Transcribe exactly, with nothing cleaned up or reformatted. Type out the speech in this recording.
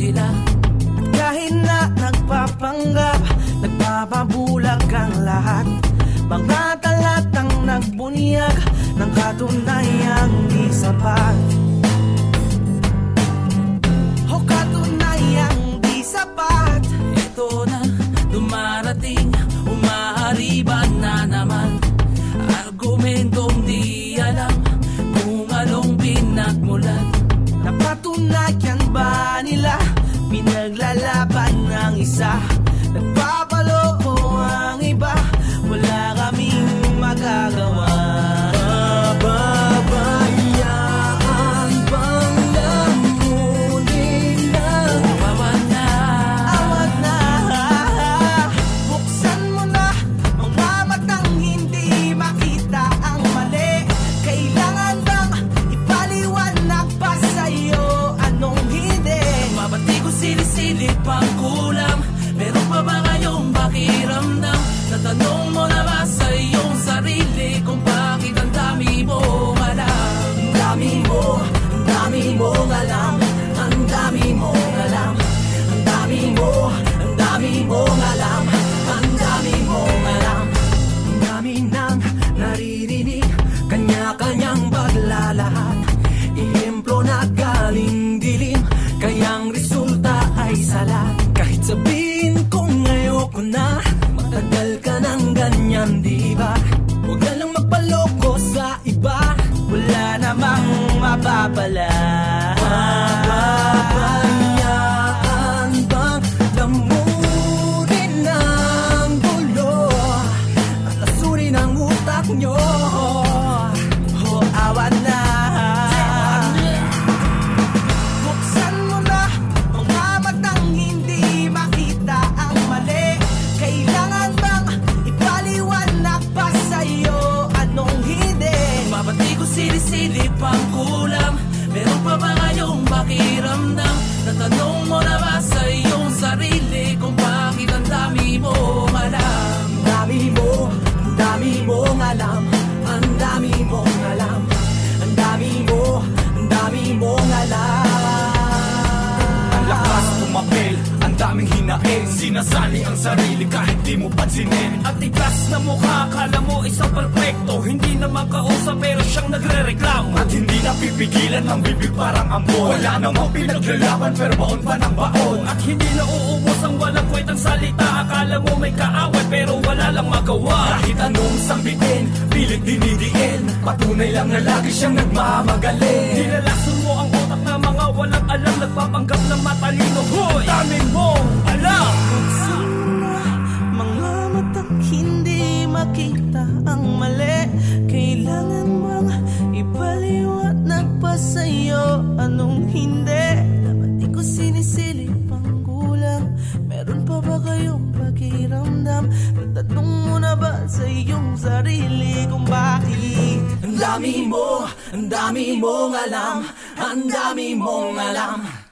sila. Kahit na nagpapanggap, nagpapabulag ang lahat, mga talatang nagbunyag ng katunayang di sapat. O katunayang di sapat. Ito na dumarating, umahariban na naman, argumentong di alam kung anong pinagmulan. Napatunayan ba nila pinaglalaban ng isa? Nagpapaloko ang iba, wala kaming magagawa. Babayaan bang lamunin ng awat na, awat na? Buksan mo na mga matang hindi makita ang mali. Kailangan bang ipaliwanag pa sa'yo anong hindi? mabati ko sinisilip ang kulang. Meron pa ba kayong pakiramdam? Natanong mo na ba sa iyong sarili kung bakit ang dami mong alam? Ang dami mo, ang dami mong alam, ang dami mong alam, ang dami mo, ang dami mong alam, ang dami mong alam. Ang dami nang naririnig, kanya-kanyang paglalahan, ihemplo na galing dilim, kayang resulta ay salat. Kahit sabihin kong ayoko na, matagal ka ng ganyan, diba? Huwag ka lang magpaloko sa iba, wala namang mapapala. Pabayaan bang lamunin ng gulo at asurin ang utak nyo? O awan na. Buksan mo na mga matang hindi makita ang mali. Kailangan bang ipaliwanag pa sa'yo anong hindi? Mabati ko sinisilip ang kulang. Meron pa ba kayong pakiramdam? Natanong mo na ba sa iyong sarili kung bakit ang dami mong alam? Ang dami mo, ang dami mong alam, ang dami mong alam, ang dami mo, ang dami mong alam. Ang lakas pumapel, ang daming hinaing, sinasali ang sarili kahit di mo pansinin. At tigas na mukha, akala mo isang perfecto, hindi naman kausap pero siyang nagre-reklamo. At hindi napipigilan ng bibig parang ambon, wala namang pinaglalaban pero baon pa ng baon. At hindi na uubos ang walang kwentang salita, akala mo may kaaway pero wala lang magawa. Kahit anong sambitin, pilit dinidiin, patunay lang na lagi siyang nagmamagaling. Nilalason mo ang utak na mga walang alam, nagpapanggap na matalino. Hoy! Dami mong alam! Buksan mo na mga matang hindi makita ang mali. Kailangan bang ipaliwanag pa sa'yo anong hindi? Dapat di ko sinisilip ang kulang. Meron pa ba kayong pakiramdam? Natanong mo na ba sa iyong sarili kung bakit? Ang dami mo, ang dami mong alam, ang dami mong alam,